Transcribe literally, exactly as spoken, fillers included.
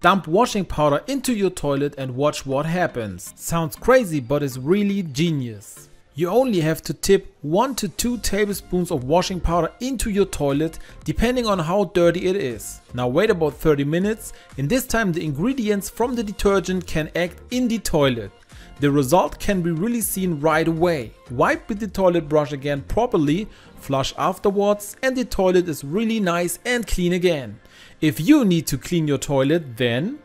Dump washing powder into your toilet and watch what happens. Sounds crazy, but it's really genius. You only have to tip one to two tablespoons of washing powder into your toilet depending on how dirty it is. Now wait about thirty minutes. In this time the ingredients from the detergent can act in the toilet. The result can be really seen right away. Wipe with the toilet brush again properly, flush afterwards, and the toilet is really nice and clean again. If you need to clean your toilet, then